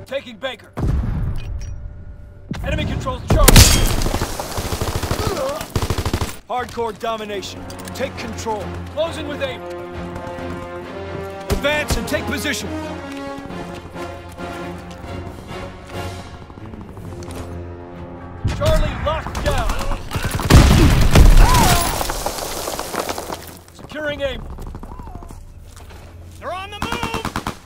Taking Baker. Enemy controls Charlie. Hardcore domination. Take control. Closing with aim. Advance and take position. Charlie locked down. Securing aim. They're on the move!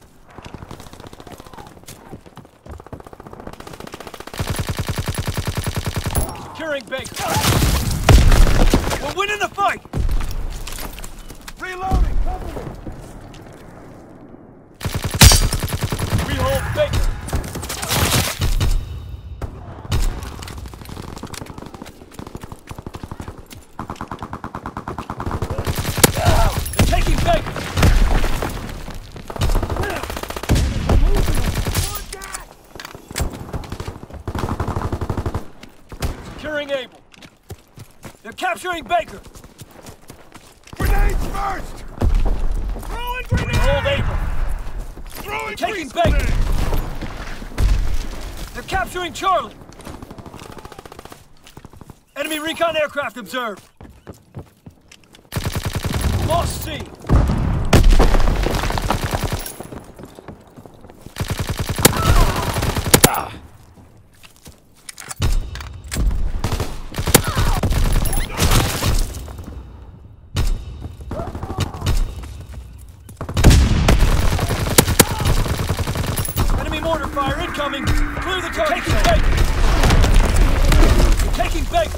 Securing Baker. We're winning the fight! Reloading! Cover me! We hold Baker. They're taking Baker. Securing Able. They're capturing Baker. Grenades first! Throwing grenade! Hold Able. Throwing Taking grease Baker. grenade. They're capturing Charlie. Enemy recon aircraft observed. Lost C. Mortar fire incoming! Clear the target! Taking Baker! Taking Baker!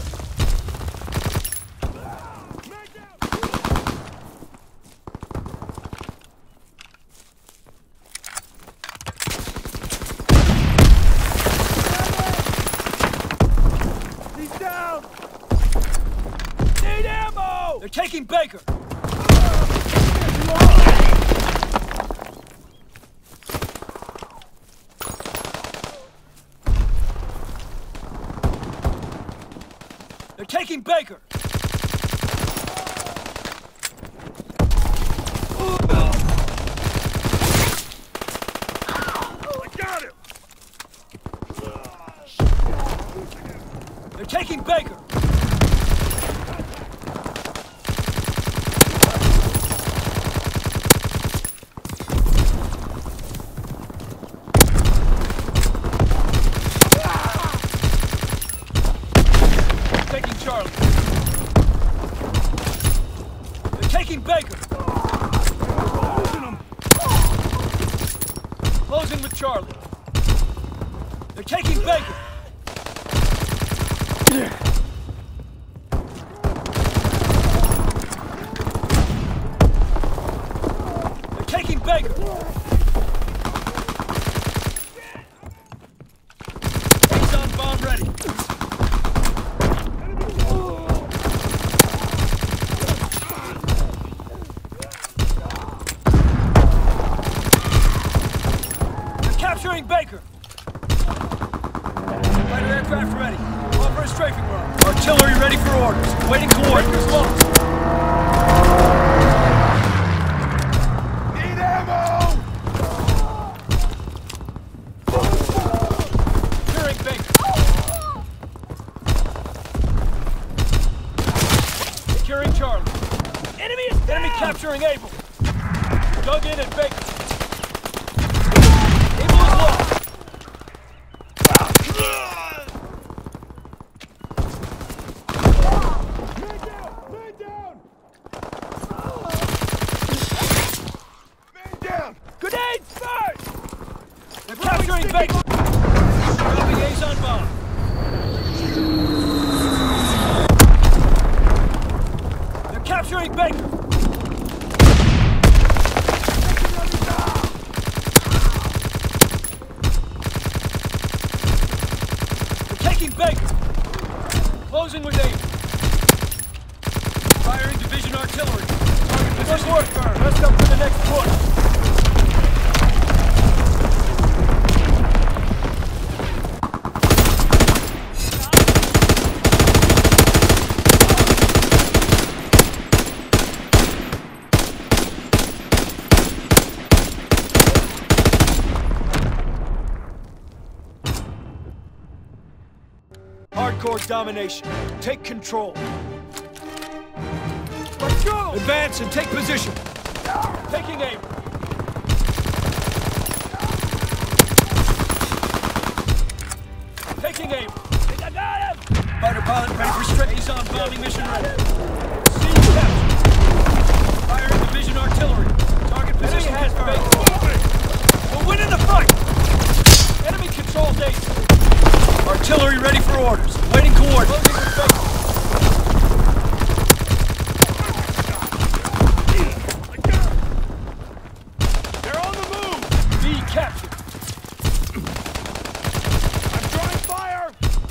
He's down! Need ammo! They're taking Baker! They're taking Baker! I got him! They're taking Baker! Taking Charlie. They're taking Baker. Closing with Charlie. They're taking Baker. They're taking Baker. He's on bomb ready. Capturing Baker! Fighter aircraft ready. Offer a strafing run. Artillery ready for orders. Waiting coordinates. Lost. Need ammo! Securing Baker. Securing Charlie. Enemy is down! Enemy capturing Able. Dug in at Baker. Able is lost. Man down! Grenades first! They're capturing Baker. Dropping A's on bomb. They're capturing Baker. Baker! Closing with aim. Firing division artillery. Target position confirmed. Rest up for the next push. hardcore domination. Take control. Let's go! Advance and take position. Taking aim. Taking aim. I got him! Fighter pilot ready for straight. Azon bombing mission ready. Siege captured. Firing division artillery. Target position has base. We're winning the fight! Enemy controls A. Artillery ready for orders. Waiting coordinates. Closing with base. They're on the move! B captured. I'm drawing fire!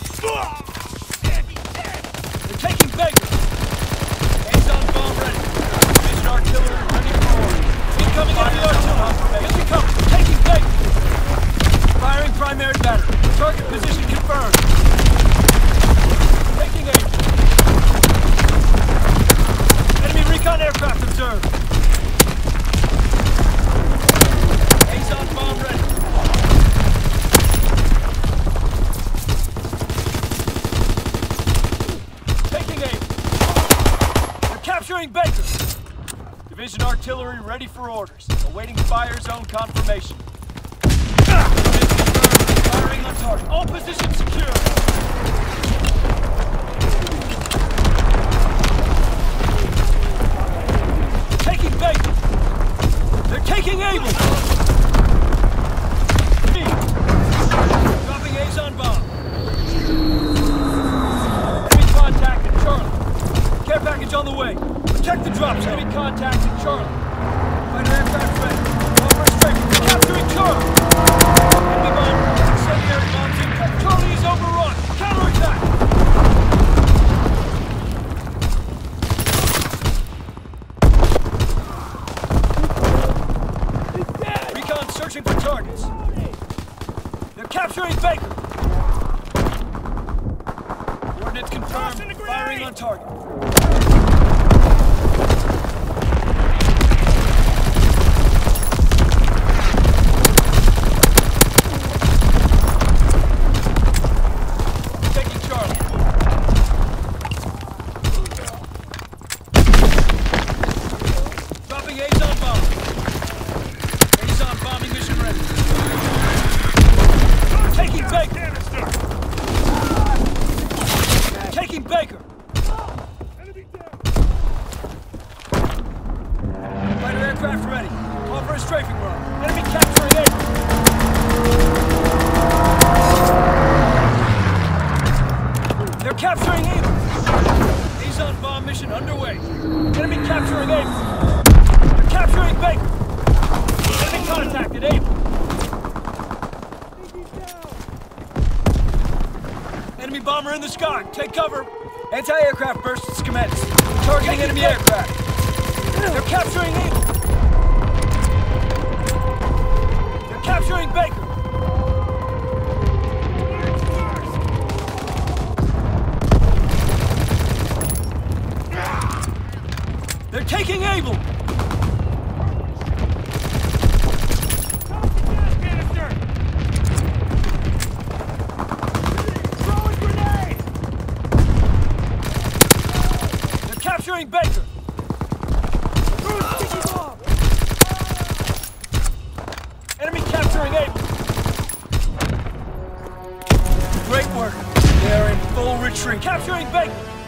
They're taking Baker. Azon bomb ready. Division artillery ready for orders. Incoming enemy artillery. Here we come. Taking Baker. Firing primary battery. Target position confirmed. Taking aim. Enemy recon aircraft observed. Azon bomb ready. Taking aim. They're capturing Baker. Division artillery ready for orders. Awaiting fire zone confirmation. Firing on target. All positions secure. Taking Baker. They're taking Able. B. Dropping Azon bomb. Enemy contact at Charlie. Care package on the way. Protect the drops. Enemy contact at Charlie. Fighter aircraft ready. Offer straight. Capturing Charlie. Enemy bomb. Incendiary bombs impact. Charlie is overrun. Counterattack. Recon searching for targets. They're capturing Baker. Coordinates confirmed. Firing on target. Taking Charlie. Dropping Azon bomb. Azon bombing mission ready. Taking Baker. Taking Baker. Fighter aircraft ready. Call for a strafing run. Enemy capturing Able. They're capturing Able. Azon bomb mission underway. Enemy capturing Able. They're capturing Baker. Enemy contacted Able. Enemy bomber in the sky. Take cover. Anti-aircraft bursts commenced. Targeting enemy aircraft. They're capturing Able. They're capturing Baker. They're taking Able. Throwing grenade! They're capturing Baker. Enemy capturing Able. Great work. They're in full retreat. Capturing Baker.